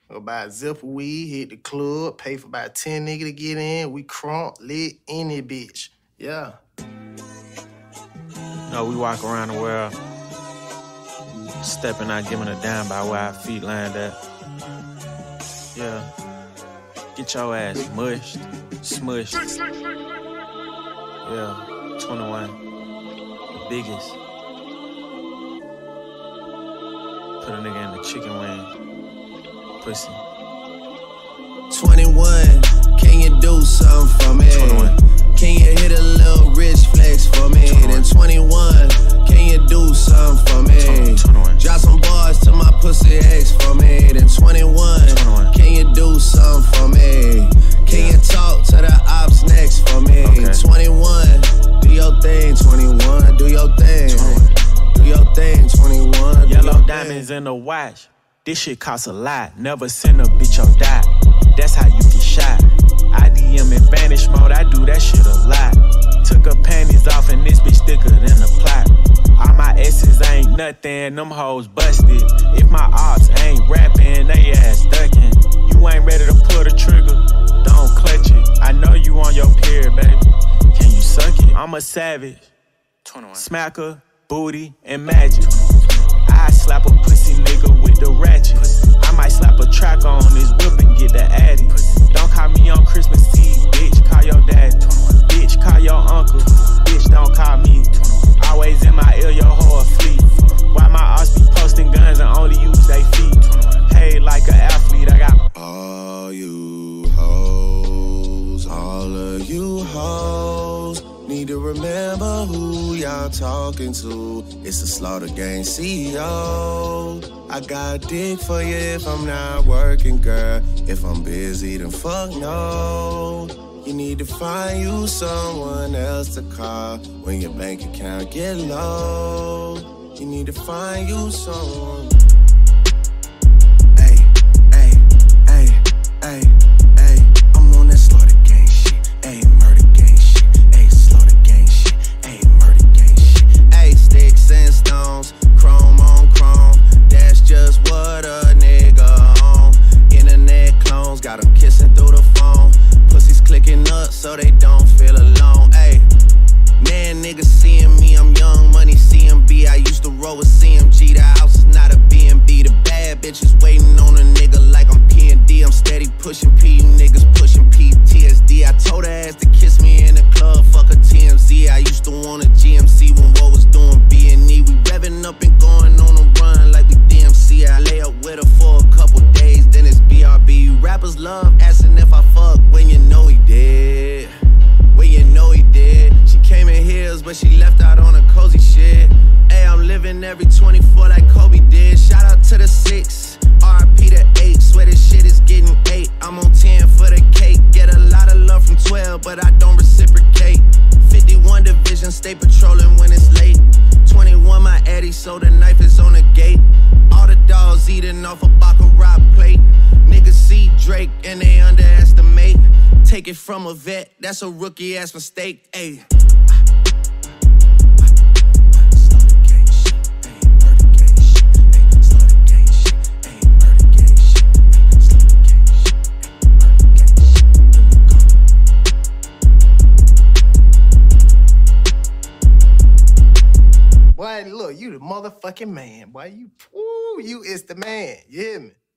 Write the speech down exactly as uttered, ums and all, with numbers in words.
Go buy a zip of weed, hit the club, pay for about ten niggas to get in. We crunk, lit, any bitch. Yeah. No, we walk around the world, stepping out, giving a damn by where our feet land at. Yeah. Get your ass mushed, smushed. Yeah, twenty-one, the biggest. Put a nigga in the chicken wing, pussy. twenty-one, can you do something for me? twenty-one. Can you hit a little rich flex for me? twenty-one. Then twenty-one, can you do something for me? twenty-one. Drop some bars to my pussy ex for me. Then twenty-one, twenty-one. can you do something for me? Can Yeah. you talk to the ops next for me? Okay. twenty-one, do your thing. twenty-one, do your thing. twenty-one. Do your thing. twenty-one, do Yellow your diamonds in the watch. This shit costs a lot. Never send a bitch or die. That's how you get shot. I D M in vanish mode. I do that shit a lot. Took her panties off and this bitch thicker than a plot. All my S's ain't nothing. Them hoes busted. If my ops ain't rapping, they ass ducking. You ain't ready to pull the trigger. Don't clutch it. I know you on your period, baby. Can you suck it? I'm a savage. twenty-one. Smacker, booty, and magic. I slap a pussy nigga with the ratchet. I might slap a track on his whip and get the addy. Don't call me on Christmas Eve, bitch. Call your dad. Bitch, call your uncle. Bitch, don't call me. Always in my ear, your whole fleet. Why my ops be posting guns and only use they feet? Hey, like an athlete, I got all you hoes, all of you hoes, need to remember who y'all talking to. It's the Slaughter Gang C E O. I got dick for you if I'm not working, girl. If I'm busy, then fuck no. You need to find you someone else to call when your bank account get low. You need to find you someone. Hey, hey, hey, hey, hey, I'm on that Slaughter Gang shit. Hey, murder gang shit. Hey, Slaughter Gang shit. Hey, murder gang shit. Hey, sticks and stones, chrome on chrome. That's just what a nigga on. Internet clones got them kissing through the phone. Pussies clicking up so they don't feel alone. Hey, man, niggas seeing me, I'm young money C M B. I used to roll with C M G. The house is not a B and B. The bad bitches waiting on a nigga like I'm P and D. I'm steady pushing P, you niggas pushing P T S D. I told her ass to kiss me in the club, fuck a T M Z. I used to want a G M C when Woe was doing B and E. We revving up and going on a run like we D M C. I lay up with her for a couple days, then it's B R B. You rappers love asking if I fuck when you know he did. When you know he did. She came in heels, but she left out on a cozy shit. Hey, I'm living every twenty-four like Kobe did. Shout out to the six, R I P to eight. Swear this shit is getting eight. I'm on ten for the cake. Get a lot of love from twelve, but I don't reciprocate. fifty-one division, stay patrolling when it's late. twenty-one, my Eddie, so the knife is on the gate. All the dogs eating off a Baccarat plate. Niggas see Drake and they underestimate. Take it from a vet, that's a rookie-ass mistake, ayy. Boy, look, you the motherfucking man. Boy, you, ooh, you is the man. You hear me?